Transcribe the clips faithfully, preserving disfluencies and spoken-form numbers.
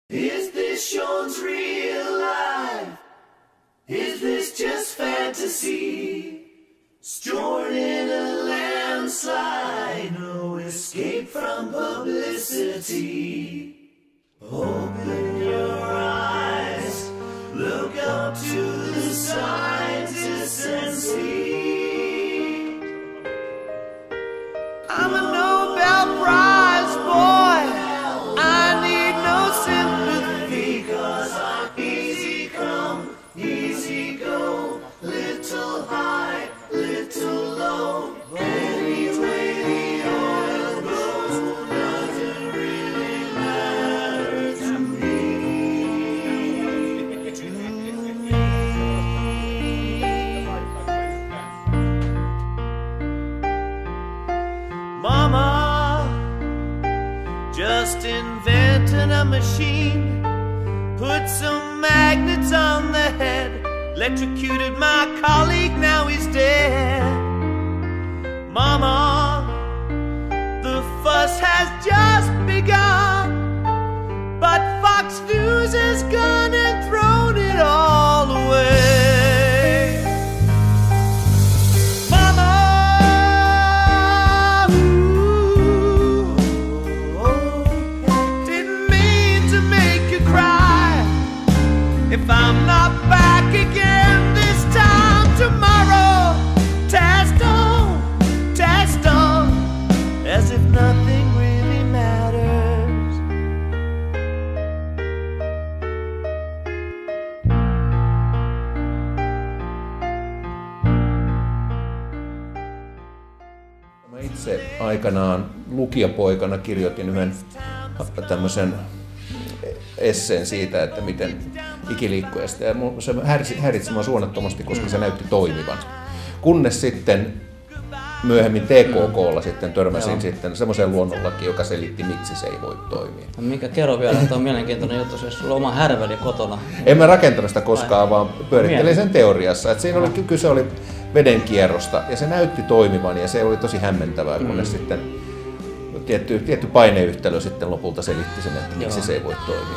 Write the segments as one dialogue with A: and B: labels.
A: Is this Sean's real life? Is this just fantasy? Stored in a landslide, no escape from publicity. Open your eyes, look up to the scientists and see. I'm a Nobel Prize boy, I need no sympathy, 'cause I'm easy come, easy go, little high, little low. Anyway the oil goes, doesn't really matter to me. To me. Mama just invented a machine, put some magnets on the head, electrocuted my colleague, now he's dead. Mama, the fuss has just begun, but Fox News has gone and thrown it all away. Mama, ooh, oh, didn't mean to make you cry. If I'm not back again this time tomorrow, test on, test on, as if nothing really matters.
B: Mä itse aikanaan lukiopoikana kirjoitin yhden tämmöisen esseen siitä, että miten ikiliikkujasta, ja se häiritsi, häiritsi minua suunnattomasti, koska se näytti toimivan. Kunnes sitten myöhemmin T K K:lla sitten törmäsin Joo. sitten semmoiseen luonnonlakiin, joka selitti, miksi se ei voi toimia.
C: No mikä kerro vielä, että on mielenkiintoinen juttu, jos sulla on oma härveli kotona.
B: En mä rakentanut sitä koskaan, Vai. vaan pyörittelin sen teoriassa. Että siinä oli, kyse oli veden kierrosta ja se näytti toimivan ja se oli tosi hämmentävää, kunnes mm. sitten tietty, tietty paineyhtälö sitten lopulta selitti sen, että miksi Joo. se ei voi toimia.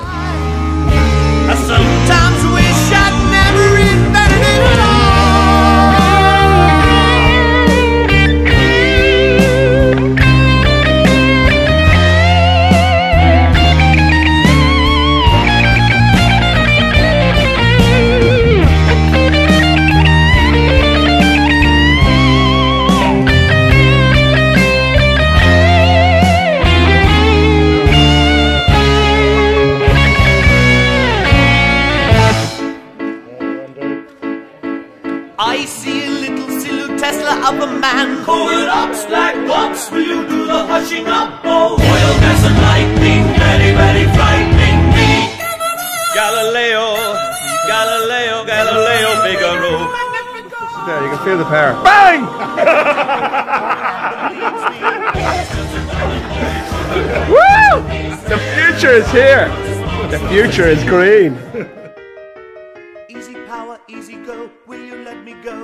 A: I see a little silhouette Tesla of a man. Forward ups, black box, will you do the hushing up? Oh, oil, gas and lightning, very, very frightening me. Galileo, Galileo, Galileo, Figaro.
D: There, you can feel the power. Bang! Woo! The future is here. The future is green.
A: Easy power, easy go, will you let me go?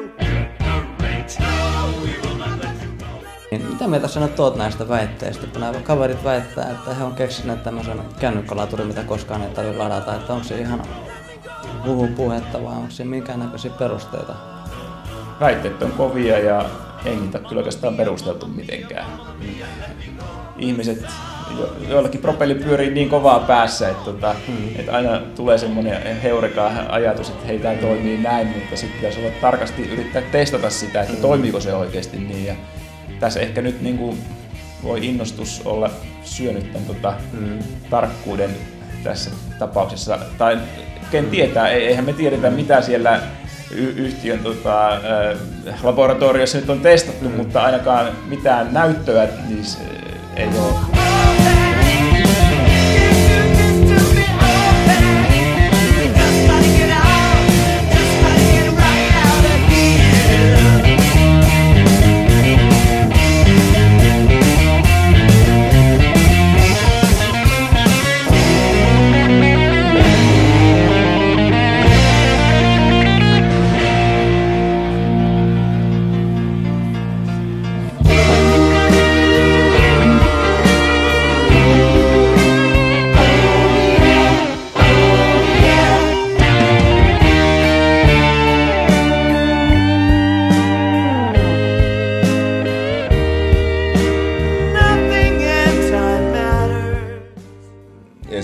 C: Mitä mieltä sä nyt oot näistä väitteistä? Että nämä kaverit väittää, että he on keksineet tämmöisen kännykkälaturi, mitä koskaan ei tarvitse ladata. Että onko se ihan huhupuhetta vai onko se minkäännäköisiä perusteita?
E: Väitteet on kovia ja ei niitä kyllä oikeastaan perusteltu mitenkään. Ihmiset, jo, joillakin propelli pyörii niin kovaa päässä, että, tota, mm. että aina tulee semmoinen heureka-ajatus, että hei, tämä toimii näin, mutta sitten pitäisi olla tarkasti yrittää testata sitä, että mm. toimiiko se oikeasti niin. Ja tässä ehkä nyt niin kuin voi innostus olla syönyt tämän tota, mm. tarkkuuden tässä tapauksessa. Tai ken tietää, eihän me tiedetä mitä siellä y- yhtiön tota, ä, laboratoriossa nyt on testattu, mm. mutta ainakaan mitään näyttöä niissä ei ole.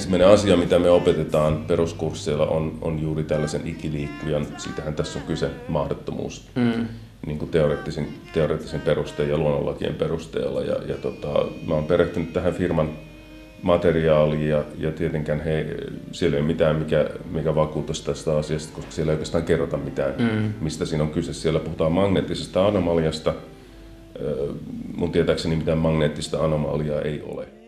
F: ensimmäinen asia, mitä me opetetaan peruskursseilla, on, on juuri tällaisen ikiliikkujan, siitähän tässä on kyse, mahdottomuus, mm. niin kuin teoreettisen, teoreettisen perusteen ja luonnonlakien perusteella. Ja, ja tota, mä oon perehtynyt tähän firman materiaaliin ja, ja tietenkään he, siellä ei ole mitään, mikä, mikä vakuutus tästä asiasta, koska siellä ei oikeastaan kerrota mitään, mm. mistä siinä on kyse. Siellä puhutaan magneettisesta anomaliasta. Mun tietääkseni mitään magneettista anomaliaa ei ole.